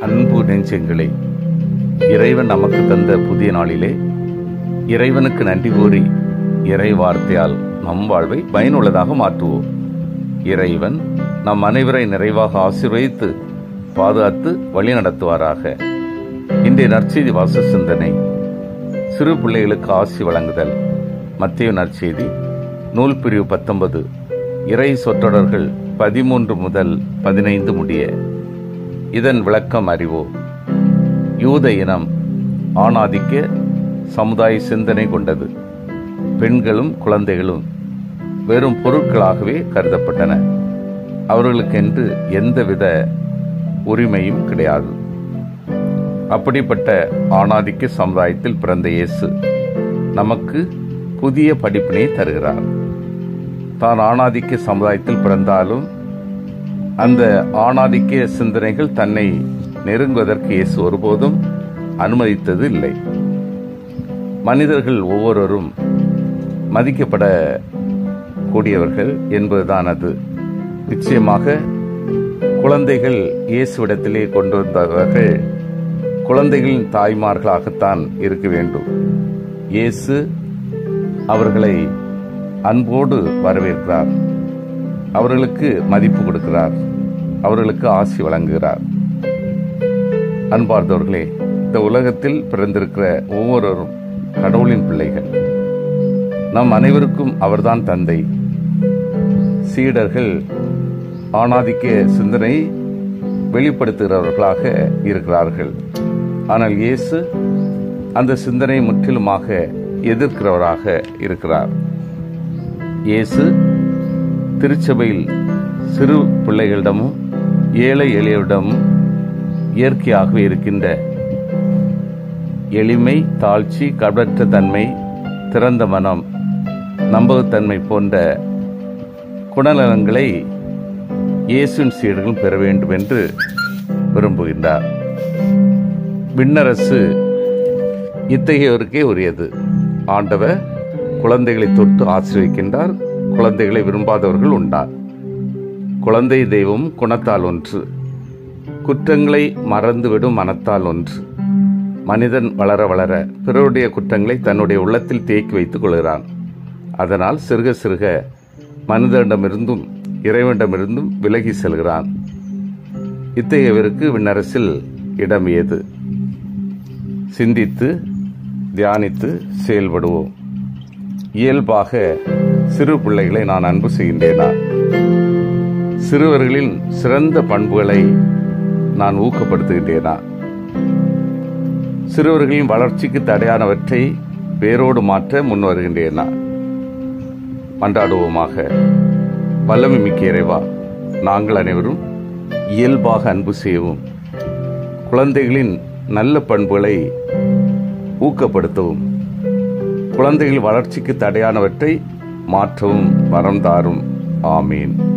அன்பு நெஞ்சங்களே, இறைவன் நமக்கு தந்த புதிய நாளிலே இறைவனுக்கு நன்றி கூறி இறை வார்த்தையால் நம் வாழ்வை பயனுள்ளதாக மாற்றுவோம். இறைவன் நம் அனைவரை நிறைவாக ஆசீர்வதித்து பாதுகாத்து வழி நடத்துவாராக. இன்றைய நற்செய்தி வாச சிந்தனை, சிறு பிள்ளைகளுக்கு ஆசி வழங்குதல். மத்தேயு நற்செய்தி நூல் பிரிவு 19, இறை சொற்றொடர்கள் 13 முதல் 15 முடிய. இதன் விளக்கம் அறிவோம். யூத இனம் ஆணாதிக்க சமுதாய சிந்தனை கொண்டது. பெண்களும் குழந்தைகளும் வெறும் பொருட்களாகவே கருதப்பட்டன. அவர்களுக்கென்று எந்தவித உரிமையும் கிடையாது. அப்படிப்பட்ட ஆணாதிக்க சமுதாயத்தில் பிறந்த இயேசு நமக்கு புதிய படிப்பினை தருகிறார். தான் ஆணாதிக்க சமுதாயத்தில் பிறந்தாலும் அந்த ஆணாதிக்க சிந்தனைகள் தன்னை நெருங்குவதற்கு இயேசு ஒருபோதும் அனுமதித்தது இல்லை. மனிதர்கள் ஒவ்வொருவரும் மதிக்கப்பட கூடியவர்கள் என்பதுதான் அது. நிச்சயமாக குழந்தைகள் இயேசுவிடத்திலே கொண்டு வந்தவர்கள் குழந்தைகளின் தாய்மார்களாகத்தான் இருக்க வேண்டும். இயேசு அவர்களை அன்போடு வரவேற்கிறார், அவர்களுக்கு மதிப்பு கொடுக்கிறார், அவர்களுக்கு ஆசி வழங்குகிறார். அன்பார்ந்தவர்களே, இந்த உலகத்தில் பிறந்திருக்கிற ஒவ்வொருவரும் கடவுளின் பிள்ளைகள். நம் அனைவருக்கும் அவர்தான் தந்தை. சீடர்கள் ஆணாதிக்க சிந்தனை வெளிப்படுத்துகிறவர்களாக இருக்கிறார்கள். ஆனால் இயேசு அந்த சிந்தனை முற்றிலுமாக எதிர்க்கிறவராக இருக்கிறார். இயேசு திருச்சபையில் சிறு பிள்ளைகளிடமும் ஏழை எளியரிடமும் இயற்கையாகவே இருக்கின்ற எளிமை, தாழ்ச்சி, கபடற்ற தன்மை, திறந்த மனம், நம்பகத்தன்மை போன்ற குணநலன்களை இயேசுவின் சீடர்கள் பெற வேண்டும் என்று விரும்புகின்றார். விண்ணரசு இத்தகையோருக்கே உரியது. ஆண்டவர் குழந்தைகளை தொட்டு ஆசீர்வதிக்கின்றார். குழந்தைகளை விரும்பாதவர்கள் உண்டார். குழந்தை தெய்வம் குணத்தால் ஒன்று, குற்றங்களை மறந்துவிடும் மனத்தால் ஒன்று. மனிதன் வளர வளர பிறருடைய குற்றங்களை தன்னுடைய உள்ளத்தில் தேக்கி வைத்துக் கொள்கிறான். அதனால் சிறுக சிறுக மனிதனிடமிருந்தும் இறைவனிடமிருந்தும் விலகி செல்கிறான். இத்தகையவருக்கு விண்ணரசில் இடம் ஏது? சிந்தித்து தியானித்து செயல்படுவோம். இயல்பாக சிறு பிள்ளைகளை நான் அன்பு செய்கின்றேனா? சிறுவர்களின் சிறந்த பண்புகளை நான் ஊக்கப்படுத்துகின்றேனா? சிறுவர்களின் வளர்ச்சிக்கு தடையானவற்றை வேரோடு மாற்ற முன் வருகின்றேனா? மன்றாடுவோமாக. வல்லமை மிக்க இறைவா, நாங்கள் அனைவரும் இயல்பாக அன்பு செய்யவும், குழந்தைகளின் நல்ல பண்புகளை ஊக்கப்படுத்தவும், குழந்தைகள் வளர்ச்சிக்கு தடையானவற்றை மாற்றவும் வரம் தாரும். ஆமீன்.